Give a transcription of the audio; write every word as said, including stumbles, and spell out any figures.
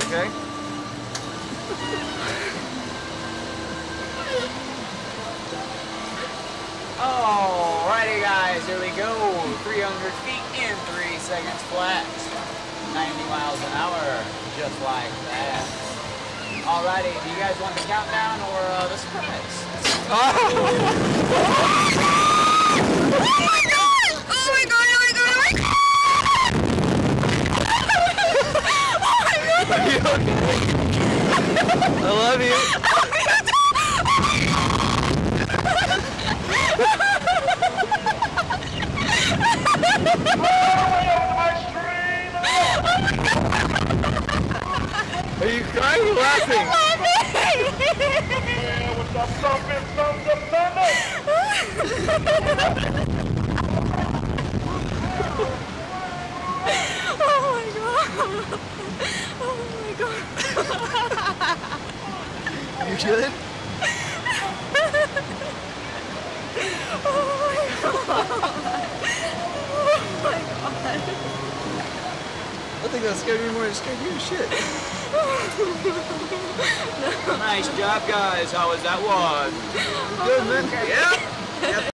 okay? Alrighty guys, here we go. three hundred feet in three seconds flat. ninety miles an hour, just like that. Alrighty, do you guys want the countdown or uh, the surprise? Oh my god! Oh my god! Oh my god! Oh my god! Oh my god! Are you okay? I love you. Are you crying or laughing? Yeah, with the thumping from the thunder. Oh my god! Oh my god! You good? Oh my god! Oh my god! I think that scared me more than it scared you. Shit. Nice job guys, how was that one? Good, man. Yeah.